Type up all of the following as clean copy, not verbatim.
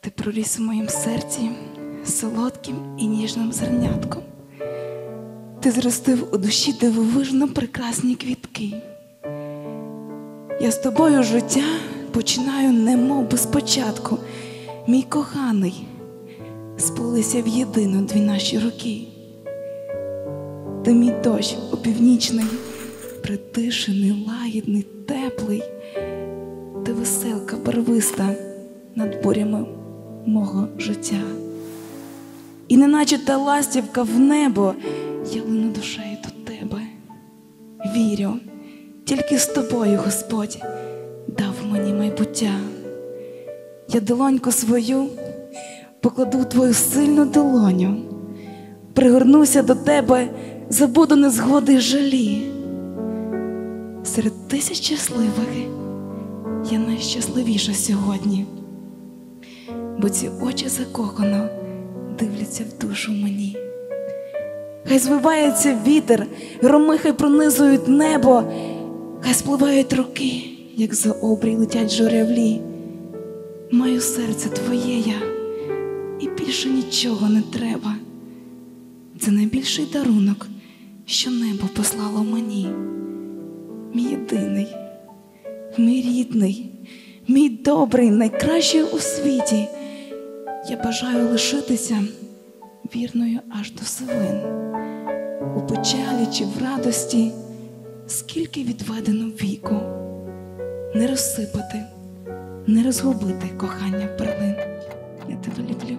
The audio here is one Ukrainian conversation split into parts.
Ти проріс у моїм серці солодким і ніжним зернятком. Ти зростив у душі дивовижно прекрасні квітки. Я з тобою життя починаю немов би спочатку. Мій коханий, сплелися в єдино дві наші руки. Ти мій дощ опівнічний, притишений, лагідний, теплий. Ти веселка барвиста над бурями мого життя. І неначе та ластівка в небо, я лину душею до тебе. Вірю, тільки з тобою, Господь, дав мені майбуття. Я долоньку свою покладу в твою сильну долоню, пригорнуся до тебе, забуду незгоди й жалі. Серед тисяч щасливих я найщасливіша сьогодні, бо ці очі закохано дивляться в душу мені. Хай звивається вітер, громи хай пронизують небо, хай спливають руки, як за обрій летять журавлі. Маю серце твоє я, і більше нічого не треба. Це найбільший дарунок, що небо послало мені. Мій єдиний, мій рідний, мій добрий, найкращий у світі. Я бажаю лишитися вірною аж до сивин. У печалі чи в радості, скільки відведено віку. Не розсипати, не розгубити кохання перлин. Я тебе люблю.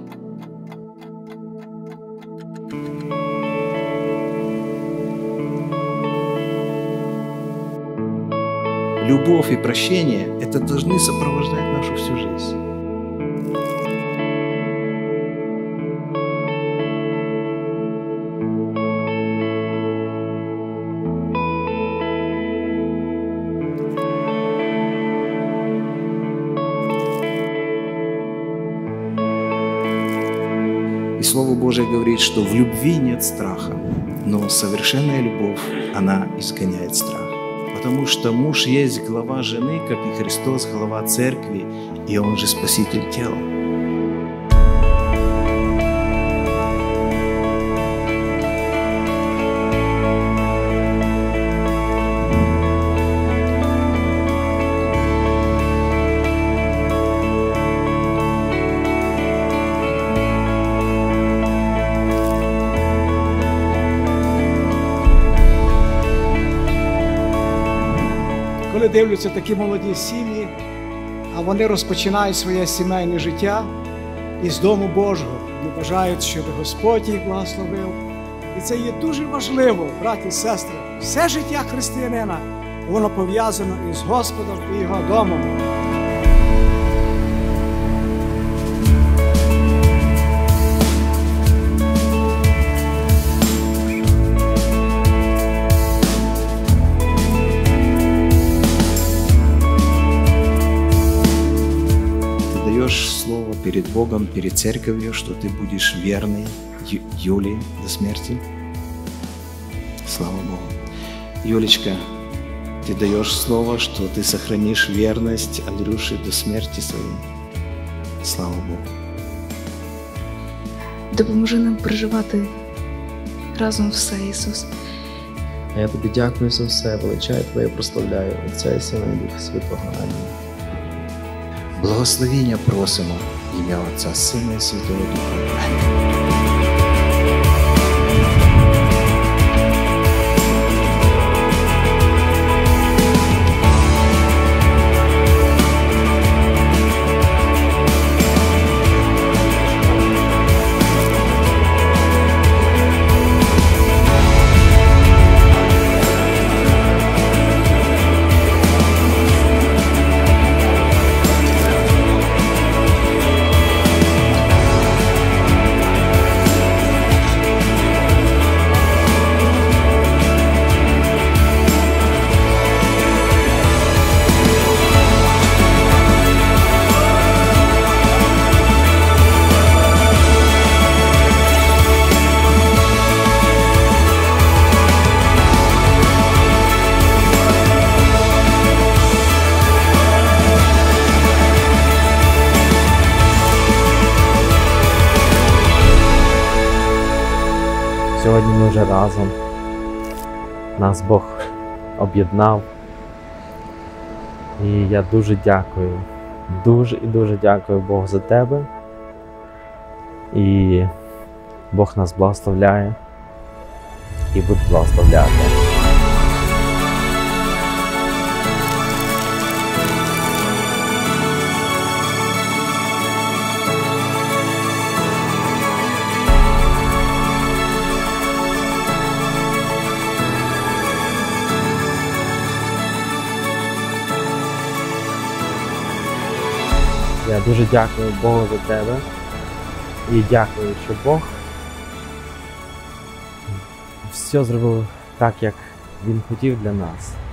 Любовь и прощение – это должны сопровождать нашу всю жизнь. И Слово Божие говорит, что в любви нет страха, но совершенная любовь, она изгоняет страх. Потому что муж есть глава жены, как и Христос глава церкви, и Он же спаситель тела. Коли дивляться такі молоді сім'ї, а вони розпочинають своє сімейне життя із Дому Божого, вони бажають, щоб Господь їх благословив. І це є дуже важливо, браті і сестри. Все життя християнина, воно пов'язано із Господом і Його домом. Слово перед Богом, перед церковью, что ты будешь верной Юле до смерти. Слава Богу. Юлечка, ты даешь слово, что ты сохранишь верность Андрюше до смерти своей. Слава Богу. Допоможи нам переживати разом все, Ісус. Я тобі дякую за все, величаю Твоє, прославляю Отця і Сина і Духа Святого. Амінь. Благословення просимо в ім'я Отця, Сина і Святого Духа. Амінь. Сьогодні ми вже разом. Нас Бог об'єднав. І я дуже дякую. Дуже і дуже дякую Богу за тебе. І Бог нас благословляє і буде благословляти. Я дуже дякую Богу за тебе і дякую, що Бог все зробив так, як Він хотів для нас.